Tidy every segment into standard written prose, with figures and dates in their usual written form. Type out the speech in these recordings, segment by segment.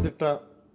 പത്തനംതിട്ട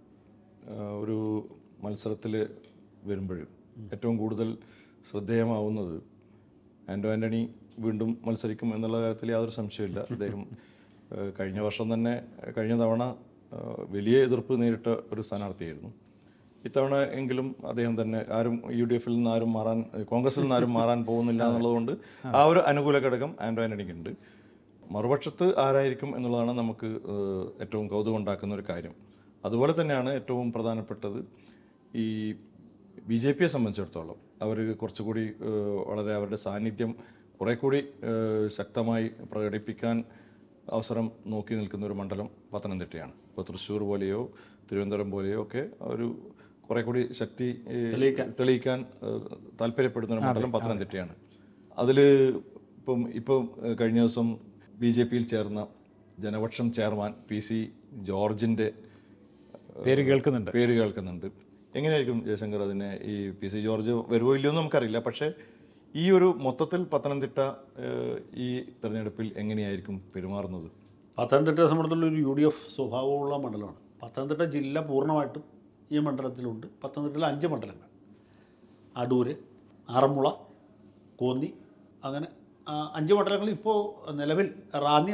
ഒരു മത്സരത്തിൽ വരുമ്പോഴും ഏറ്റവും കൂടുതൽ ശ്രദ്ധേയമാവുന്നത് ആൻ്റോ ആൻ്റണി വീണ്ടും മത്സരിക്കും എന്നുള്ള കാര്യത്തിൽ യാതൊരു സംശയമില്ല. അദ്ദേഹം കഴിഞ്ഞ വർഷം തന്നെ കഴിഞ്ഞ തവണ വലിയ എതിർപ്പ് നേരിട്ട ഒരു സ്ഥാനാർത്ഥിയായിരുന്നു. ഇത്തവണ എങ്കിലും അദ്ദേഹം തന്നെ ആരും UDF നിന്ന് ആരും മാറാൻ, കോൺഗ്രസിൽ നിന്ന് ആരും മാറാൻ പോകുന്നില്ല എന്നുള്ളതുകൊണ്ട് ആ ഒരു അനുകൂല ഘടകം ആൻ്റോ ആൻ്റണിക്കുണ്ട്. മറുപക്ഷത്ത് ആരായിരിക്കും എന്നുള്ളതാണ് നമുക്ക് ഏറ്റവും കൗതുകം ഉണ്ടാക്കുന്ന ഒരു കാര്യം. അതുപോലെ തന്നെയാണ് ഏറ്റവും പ്രധാനപ്പെട്ടത് ഈ BJPയെ സംബന്ധിച്ചിടത്തോളം അവർ കുറച്ചുകൂടി വളരെ അവരുടെ സാന്നിധ്യം കുറേ കൂടി ശക്തമായി പ്രകടിപ്പിക്കാൻ അവസരം നോക്കി നിൽക്കുന്ന ഒരു മണ്ഡലം പത്തനംതിട്ടയാണ്. ഇപ്പോൾ തൃശ്ശൂർ പോലെയോ തിരുവനന്തപുരം പോലെയോ ഒക്കെ ഒരു കുറേ കൂടി ശക്തി തെളിയിക്കാൻ താല്പര്യപ്പെടുന്ന ഒരു മണ്ഡലം പത്തനംതിട്ടയാണ്. അതിൽ ഇപ്പം കഴിഞ്ഞ ദിവസം BJPയിൽ ചേർന്ന ജനപക്ഷം ചെയർമാൻ PC ജോർജിൻ്റെ പേര് കേൾക്കുന്നുണ്ട്. എങ്ങനെയായിരിക്കും ജയശങ്കർ അതിനെ, ഈ PC ജോർജ് വരുമോ ഇല്ലയോ എന്ന് നമുക്കറിയില്ല, പക്ഷേ ഈ ഒരു മൊത്തത്തിൽ പത്തനംതിട്ട ഈ തെരഞ്ഞെടുപ്പിൽ എങ്ങനെയായിരിക്കും പെരുമാറുന്നത്? പത്തനംതിട്ടയെ സംബന്ധിച്ചുള്ള ഒരു UDF സ്വഭാവമുള്ള മണ്ഡലമാണ്. പത്തനംതിട്ട ജില്ല പൂർണ്ണമായിട്ടും ഈ മണ്ഡലത്തിലുണ്ട്. പത്തനംതിട്ടയിൽ 5 മണ്ഡലങ്ങൾ: അടൂര്, ആറന്മുള, കോന്നി, അങ്ങനെ 5 മണ്ഡലങ്ങൾ. ഇപ്പോൾ നിലവിൽ റാന്നി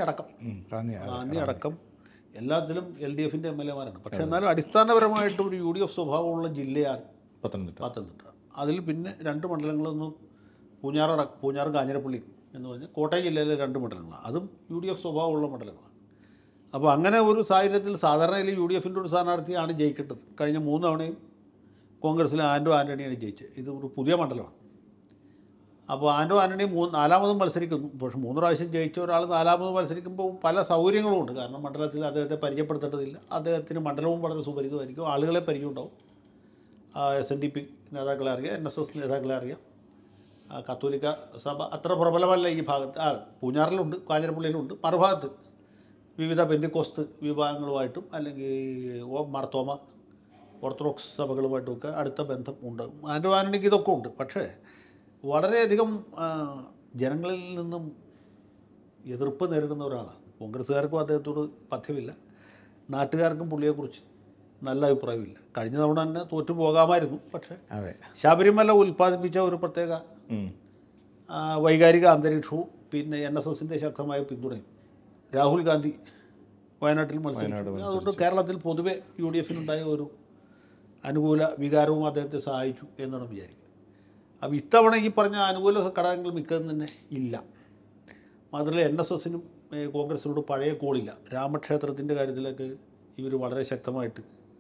അടക്കം എല്ലാത്തിലും LDFൻ്റെ MLA-മാരാണ്. പക്ഷേ എന്നാലും അടിസ്ഥാനപരമായിട്ട് ഒരു UDF സ്വഭാവമുള്ള ജില്ലയാണ് പത്തനംതിട്ട. അതിൽ പിന്നെ 2 മണ്ഡലങ്ങളൊന്നും പൂഞ്ഞാറും കാഞ്ഞിരപ്പള്ളി എന്ന് പറഞ്ഞാൽ കോട്ടയം ജില്ലയിലെ 2 മണ്ഡലങ്ങളാണ്. അതും UDF സ്വഭാവമുള്ള മണ്ഡലങ്ങളാണ്. അപ്പോൾ അങ്ങനെ ഒരു സാഹചര്യത്തിൽ സാധാരണയിൽ UDFൻ്റെ ഒരു സ്ഥാനാർത്ഥിയാണ് ജയിക്കേണ്ടത്. കഴിഞ്ഞ 3 തവണയും കോൺഗ്രസ്സിലെ ആൻ്റോ ആൻ്റണിയാണ് ജയിച്ചത്. ഇത് ഒരു പുതിയ മണ്ഡലമാണ്. അപ്പോൾ ആൻ്റോ ആൻ്റണി 4-മതും മത്സരിക്കുന്നു. പക്ഷേ 3 പ്രാവശ്യം ജയിച്ച ഒരാൾ 4-മത് മത്സരിക്കുമ്പോൾ പല സൗകര്യങ്ങളും ഉണ്ട്. കാരണം മണ്ഡലത്തിൽ അദ്ദേഹത്തെ പരിചയപ്പെടുത്തേണ്ടതില്ല. അദ്ദേഹത്തിന് മണ്ഡലവും വളരെ സുപരിചിതമായിരിക്കും. ആളുകളെ പരിചയമുണ്ടാവും. SNDP നേതാക്കളെ അറിയാം, NSS നേതാക്കളെ അറിയാം. കത്തോലിക്ക സഭ അത്ര പ്രബലമല്ല ഈ ഭാഗത്ത്. പൂഞ്ഞാറിലുണ്ട്, കാഞ്ഞിരപ്പള്ളിയിലുണ്ട്. മറുഭാഗത്ത് വിവിധ പെന്തിക്കോസ്ത് വിഭാഗങ്ങളുമായിട്ടും അല്ലെങ്കിൽ മാർത്തോമ ഓർത്തഡോക്സ് സഭകളുമായിട്ടുമൊക്കെ അടുത്ത ബന്ധം ഉണ്ടാകും. ആൻ്റോ ആൻ്റണിക്ക് ഇതൊക്കെ ഉണ്ട്. പക്ഷേ വളരെയധികം ജനങ്ങളിൽ നിന്നും എതിർപ്പ് നേരിടുന്ന ഒരാളാണ്. കോൺഗ്രസ്സുകാർക്കും അദ്ദേഹത്തോട് പഥ്യമില്ല, നാട്ടുകാർക്കും പുള്ളിയെക്കുറിച്ച് നല്ല അഭിപ്രായമില്ല. കഴിഞ്ഞ തവണ തന്നെ തോറ്റു പോകാമായിരുന്നു. പക്ഷേ ശബരിമല ഉൽപ്പാദിപ്പിച്ച ഒരു പ്രത്യേക വൈകാരിക അന്തരീക്ഷവും പിന്നെ NSSൻ്റെ ശക്തമായ പിന്തുണയും, രാഹുൽ ഗാന്ധി വയനാട്ടിൽ മത്സരിച്ചു. അതുകൊണ്ട് കേരളത്തിൽ പൊതുവെ UDFനുണ്ടായ ഒരു അനുകൂല വികാരവും അദ്ദേഹത്തെ സഹായിച്ചു എന്നാണ് വിചാരിക്കുന്നത്. അപ്പോൾ ഇത്തവണ ഈ പറഞ്ഞ അനുകൂല ഘടകങ്ങൾ മിക്കതും തന്നെ ഇല്ല. മാത്രമല്ല NSSനും കോൺഗ്രസിനോട് പഴയ കോളില്ല. രാമക്ഷേത്രത്തിൻ്റെ കാര്യത്തിലൊക്കെ ഇവർ വളരെ ശക്തമായിട്ട്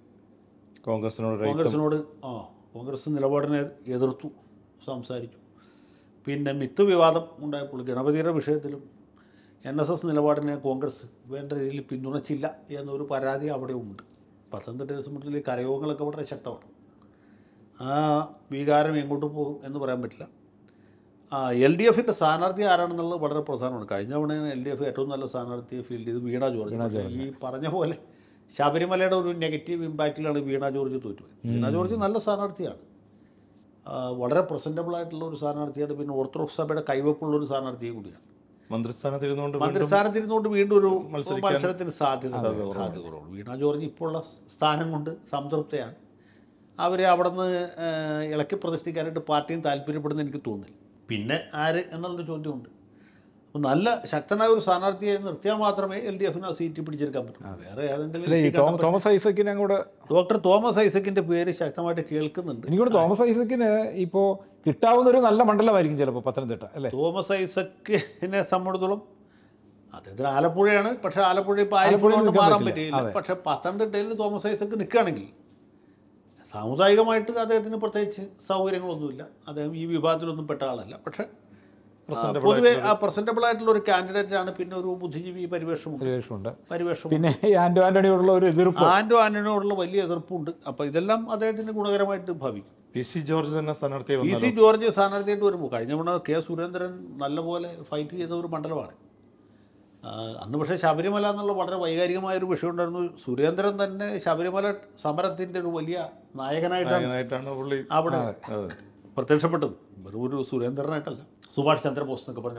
കോൺഗ്രസ് നിലപാടിനെ എതിർത്തു സംസാരിച്ചു. പിന്നെ മിത്ത് വിവാദം ഉണ്ടായപ്പോൾ ഗണപതിയുടെ വിഷയത്തിലും NSS നിലപാടിനെ കോൺഗ്രസ് വേണ്ട രീതിയിൽ പിന്തുണച്ചില്ല എന്നൊരു പരാതി അവിടെ ഉണ്ട്. പത്തനംതിട്ടയെ സംബന്ധിച്ച് ഈ കരയോഗങ്ങളൊക്കെ വളരെ ശക്തമാണ്. ആ വികാരം എങ്ങോട്ട് പോകും എന്ന് പറയാൻ പറ്റില്ല. LDFൻ്റെ സ്ഥാനാർത്ഥി ആരാണെന്നുള്ളത് വളരെ പ്രധാനമാണ്. കഴിഞ്ഞ തവണ LDF ഏറ്റവും നല്ല സ്ഥാനാർത്ഥിയെ ഫീൽഡ് ചെയ്ത് വീണ ജോർജ്. ഈ പറഞ്ഞ പോലെ ശബരിമലയുടെ ഒരു നെഗറ്റീവ് ഇമ്പാക്റ്റിലാണ് വീണ ജോർജ് തോറ്റുപോയത്. വീണ ജോർജ് നല്ല സ്ഥാനാർത്ഥിയാണ്, വളരെ പ്രസൻറ്റബിളായിട്ടുള്ള ഒരു സ്ഥാനാർത്ഥിയാണ്. പിന്നെ ഓർത്തഡോക്സ് സഭയുടെ കൈവപ്പുള്ള ഒരു സ്ഥാനാർത്ഥിയും കൂടിയാണ്. മന്ത്രിസ്ഥാനത്തിരുന്നുകൊണ്ട് വീണ്ടും ഒരു മത്സരത്തിന് സാധ്യത കുറവുള്ളൂ. വീണ ജോർജ് ഇപ്പോൾ ഉള്ള സ്ഥാനം കൊണ്ട് സംതൃപ്തയാണ്. അവരെ അവിടെ നിന്ന് ഇളക്കി പ്രതിഷ്ഠിക്കാനായിട്ട് പാർട്ടിയും താല്പര്യപ്പെടുന്ന എനിക്ക് തോന്നുന്നില്ല. പിന്നെ ആര് എന്നുള്ളൊരു ചോദ്യമുണ്ട്. അപ്പോൾ നല്ല ശക്തനായ ഒരു സ്ഥാനാർത്ഥിയെ നിർത്തിയാൽ മാത്രമേ LDFന് ആ സീറ്റ് പിടിച്ചെടുക്കാൻ പറ്റൂ. വേറെ ഏതെങ്കിലും തോമസ് ഐസക്കിനെ കൂടെ, ഡോക്ടർ തോമസ് ഐസക്കിൻ്റെ പേര് ശക്തമായിട്ട് കേൾക്കുന്നുണ്ട്. എനിക്കൂടെ തോമസ് ഐസക്കിന് ഇപ്പോൾ കിട്ടാവുന്ന ഒരു നല്ല മണ്ഡലമായിരിക്കും ചിലപ്പോൾ പത്തനംതിട്ട, അല്ലേ? തോമസ് ഐസക്കിനെ സംബന്ധിച്ചിടത്തോളം അദ്ദേഹത്തിന് ആലപ്പുഴയാണ്. പക്ഷേ ആലപ്പുഴ ഇപ്പോൾ ആലപ്പുഴ മാറാൻ പറ്റിയില്ല. പക്ഷേ പത്തനംതിട്ടയിൽ തോമസ് ഐസക്ക് നിൽക്കുകയാണെങ്കിൽ സാമുദായികമായിട്ട് അദ്ദേഹത്തിന് പ്രത്യേകിച്ച് സൗകര്യങ്ങളൊന്നുമില്ല. അദ്ദേഹം ഈ വിഭാഗത്തിലൊന്നും പെട്ട ആളല്ല. പക്ഷേ പൊതുവെ പ്രസന്റബിൾ ആയിട്ടുള്ള ഒരു കാൻഡിഡേറ്റാണ്. പിന്നെ ഒരു ബുദ്ധിജീവി പരിവേഷമുണ്ട്. പിന്നെ ആൻ്റോ ആൻ്റണിയോടുള്ള ഒരു എതിർപ്പ്, ആൻ്റോ ആൻ്റണിയോടുള്ള വലിയ എതിർപ്പുണ്ട്. അപ്പോൾ ഇതെല്ലാം അദ്ദേഹത്തിന് ഗുണകരമായിട്ട് ഭാവിക്കും. PC ജോർജ് തന്നെ സ്ഥാനാർത്ഥിയായി PC ജോർജ് സ്ഥാനാർത്ഥിയായിട്ട് വരുമ്പോൾ കഴിഞ്ഞ തവണ K സുരേന്ദ്രൻ നല്ലപോലെ ഫൈറ്റ് ചെയ്ത ഒരു മണ്ഡലമാണ്. അന്ന് പക്ഷേ ശബരിമല എന്നുള്ള വളരെ വൈകാരികമായൊരു വിഷയം ഉണ്ടായിരുന്നു. സുരേന്ദ്രൻ തന്നെ ശബരിമല സമരത്തിൻ്റെ ഒരു വലിയ നായകനായിട്ടാണ് അവിടെ പ്രത്യക്ഷപ്പെട്ടത്. വെറും ഒരു സുരേന്ദ്രനായിട്ടല്ല, സുഭാഷ് ചന്ദ്രബോസ് എന്നൊക്കെ പറഞ്ഞ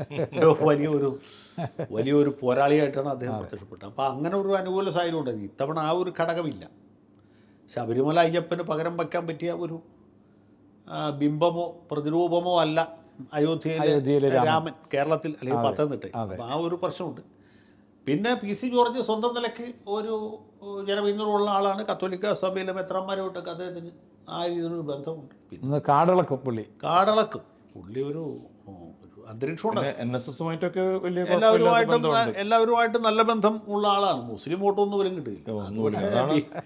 വലിയൊരു പോരാളിയായിട്ടാണ് അദ്ദേഹം പ്രത്യക്ഷപ്പെട്ടത്. അപ്പോൾ അങ്ങനെ ഒരു അനുകൂല സാഹചര്യം ഉണ്ടായിരുന്നു. ഇത്തവണ ആ ഒരു ഘടകമില്ല. ശബരിമല അയ്യപ്പന് പകരം വയ്ക്കാൻ പറ്റിയ ഒരു ബിംബമോ പ്രതിരൂപമോ അല്ല അയോധ്യയിലെ രാമൻ, കേരളത്തിൽ അല്ലെങ്കിൽ പത്തനംതിട്ടയിൽ. അപ്പോൾ ആ ഒരു പ്രശ്നമുണ്ട്. പിന്നെ പി സി ജോർജ് സ്വന്തം നിലയ്ക്ക് ഒരു ജനപിന്തുണയുള്ള ആളാണ്. കത്തോലിക്ക സഭയിലെ മെത്രാന്മാരുമായിട്ടൊക്കെ അദ്ദേഹത്തിന് ആ രീതിയിലൊരു ബന്ധമുണ്ട്. പിന്നെ കാടളക്കും പുള്ളി ഒരു അന്തരീക്ഷമുണ്ട്. NSSമായിട്ടൊക്കെ വലിയ എല്ലാവരുമായിട്ടും നല്ല ബന്ധം ഉള്ള ആളാണ്. മുസ്ലിം വോട്ടൊന്നും പോലും കിട്ടില്ല.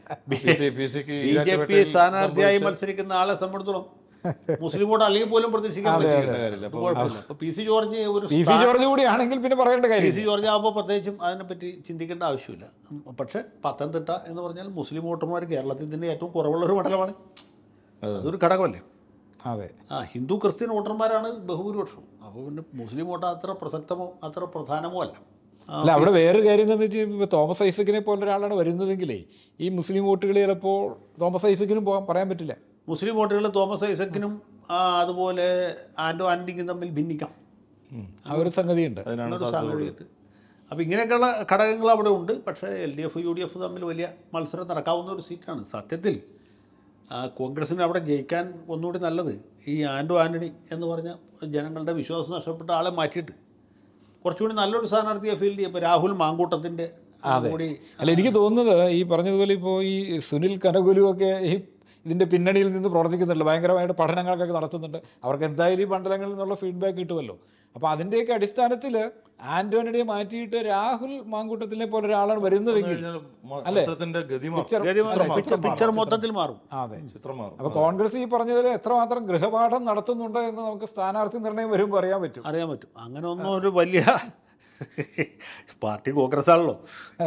BJP സ്ഥാനാർത്ഥിയായി മത്സരിക്കുന്ന ആളെ സംബന്ധിച്ചിടത്തോളം മുസ്ലിം വോട്ട് അല്ലെങ്കിൽ പോലും പ്രതീക്ഷിക്കാൻ പറ്റില്ല. പി സി ജോർജ് കൂടിയാണെങ്കിൽ പിന്നെ പറയേണ്ട കാര്യം, പി സി ജോർജ് ആകുമ്പോൾ പ്രത്യേകിച്ചും അതിനെപ്പറ്റി ചിന്തിക്കേണ്ട ആവശ്യമില്ല. പക്ഷേ പത്തനംതിട്ട എന്ന് പറഞ്ഞാൽ മുസ്ലിം വോട്ടർമാർ കേരളത്തിൽ തന്നെ ഏറ്റവും കുറവുള്ളൊരു മണ്ഡലമാണ്. അതൊരു ഘടകമല്ലേ? അതെ. ഹിന്ദു ക്രിസ്ത്യൻ വോട്ടർമാരാണ് ബഹുഭൂരിപക്ഷം. അപ്പോൾ പിന്നെ മുസ്ലിം വോട്ട് അത്ര പ്രസക്തമോ അത്ര പ്രധാനമോ അല്ല. അല്ല, അവിടെ വേറൊരു കാര്യം എന്താണെന്ന് വെച്ചാൽ ഇപ്പോൾ തോമസ് ഐസക്കിനെ പോലെ ഒരാളാണ് വരുന്നതെങ്കിലേ ഈ മുസ്ലിം വോട്ടുകൾ ചിലപ്പോൾ തോമസ് ഐസക്കിനും പറയാൻ പറ്റില്ല. മുസ്ലിം വോട്ടുകൾ തോമസ് ഐസക്കിനും അതുപോലെ ആൻഡോ ആൻ്റണിക്കും തമ്മിൽ ഭിന്നിക്കാം. ആ ഒരു സംഗതിയുണ്ട്. സാധ്യതയുണ്ട്. അപ്പോൾ ഇങ്ങനെയൊക്കെയുള്ള ഘടകങ്ങൾ അവിടെ ഉണ്ട്. പക്ഷേ LDF UDF തമ്മിൽ വലിയ മത്സരം നടക്കാവുന്ന ഒരു സീറ്റാണ്. സത്യത്തിൽ കോൺഗ്രസിന് അവിടെ ജയിക്കാൻ ഒന്നുകൂടി നല്ലത് ഈ ആൻഡോ ആൻ്റണി എന്ന് പറഞ്ഞ ജനങ്ങളുടെ വിശ്വാസം നഷ്ടപ്പെട്ട ആളെ മാറ്റിയിട്ട് കുറച്ചുകൂടി നല്ലൊരു സ്ഥാനാർത്ഥിയെ ഫീൽഡ് ചെയ്യും. ഇപ്പോൾ രാഹുൽ മാങ്കൂട്ടത്തിൻ്റെ കൂടി. അല്ല, എനിക്ക് തോന്നുന്നത് ഈ പറഞ്ഞതുപോലെ ഇപ്പോൾ ഈ സുനിൽ കനകുലുവൊക്കെ ഈ ഇതിൻ്റെ പിന്നണിയിൽ നിന്ന് പ്രവർത്തിക്കുന്നുണ്ട്, ഭയങ്കരമായിട്ട് പഠനങ്ങളൊക്കെ നടത്തുന്നുണ്ട്. അവർക്ക് എന്തായാലും ഈ മണ്ഡലങ്ങളിൽ നിന്നുള്ള ഫീഡ്ബാക്ക് കിട്ടുമല്ലോ. അപ്പോൾ അതിൻ്റെയൊക്കെ അടിസ്ഥാനത്തിൽ ആൻ്റണിയെ മാറ്റിയിട്ട് രാഹുൽ മാങ്കൂട്ടത്തിനെ പോലെ ഒരാളാണ് വരുന്നതെങ്കിൽ പിക്ചർ മൊത്തത്തിൽ മാറും. അതെ, അപ്പോൾ കോൺഗ്രസ് ഈ പറഞ്ഞതിൽ എത്രമാത്രം ഗൃഹപാഠം നടത്തുന്നുണ്ട് എന്ന് നമുക്ക് സ്ഥാനാർത്ഥി നിർണ്ണയം വരുമ്പോൾ അറിയാൻ പറ്റും. അങ്ങനെ ഒന്നും ഒരു വലിയ പാർട്ടി കോൺഗ്രസ് ആണല്ലോ.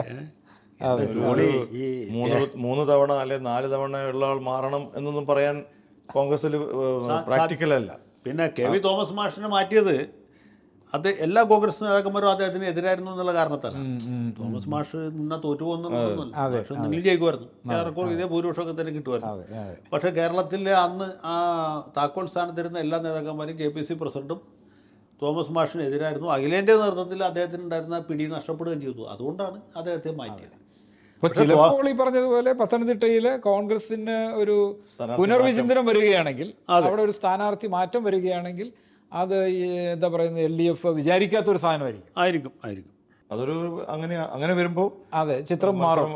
മൂന്ന് തവണ അല്ലെ 4 തവണ ഉള്ള ആൾ മാറണം എന്നൊന്നും പറയാൻ കോൺഗ്രസിൽ പ്രാക്ടിക്കൽ അല്ല. പിന്നെ KV തോമസ് മാഷിനെ മാറ്റിയത് അത് എല്ലാ കോൺഗ്രസ് നേതാക്കന്മാരും അദ്ദേഹത്തിന് എതിരായിരുന്നു എന്നുള്ള കാരണത്തല്ല. തോമസ് മാഷ് നിന്ന തോറ്റുപോകുന്ന ജയിക്കുമായിരുന്നു. ഏറെക്കുറെ ഇതേ ഭൂരിപക്ഷമൊക്കെ തന്നെ കിട്ടുമായിരുന്നു. പക്ഷേ കേരളത്തിലെ അന്ന് ആ താക്കോൽ സ്ഥാനത്തിരുന്ന എല്ലാ നേതാക്കന്മാരും KPC പ്രസിഡന്റും തോമസ് മാഷിനെതിരായിരുന്നു. അഖിലേന്ത്യാ നേതൃത്വത്തിൽ അദ്ദേഹത്തിനുണ്ടായിരുന്ന പിടി നഷ്ടപ്പെടുകയും ചെയ്തു. അതുകൊണ്ടാണ് അദ്ദേഹത്തെ മാറ്റിയത്. ഇപ്പോൾ ചിലപ്പോൾ ഈ പറഞ്ഞതുപോലെ പത്തനംതിട്ടയിൽ കോൺഗ്രസിന് ഒരു പുനർവിചിന്തനം വരികയാണെങ്കിൽ, അവിടെ ഒരു സ്ഥാനാർത്ഥി മാറ്റം വരികയാണെങ്കിൽ അത് എന്താ പറയുന്നത് LDF വിചാരിക്കാത്തൊരു സാധനമായിരിക്കും. അതൊരു അങ്ങനെ വരുമ്പോൾ അതെ, ചിത്രം മാറും.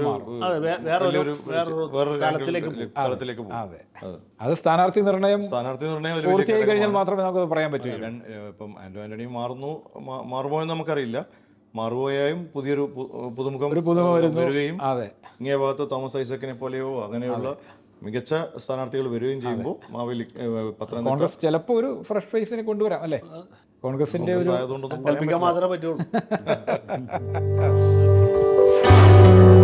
തലത്തിലേക്ക് പോകും. അതെ, അത് സ്ഥാനാർത്ഥി നിർണയം പൂർത്തിയായി കഴിഞ്ഞാൽ മാത്രമേ നമുക്കത് പറയാൻ പറ്റൂ. ഇപ്പം ആന്റോ ആന്റണി മാറുമോ എന്ന് നമുക്കറിയില്ല. മാറുകയായും പുതിയൊരു പുതുമുഖം വരികയും ഇങ്ങേ ഭാഗത്ത് തോമസ് ഐസക്കിനെ പോലെയോ അങ്ങനെയുള്ള മികച്ച സ്ഥാനാർത്ഥികൾ വരികയും ചെയ്യുമ്പോൾ കോൺഗ്രസ് ചിലപ്പോൾ ഒരു ഫ്രഷ് ഫേസിനെ കൊണ്ടുവരാം അല്ലേ? കോൺഗ്രസിന്റെ ഒരു സങ്കല്പിക്കാൻ മാത്രമേ പറ്റുള്ളൂ.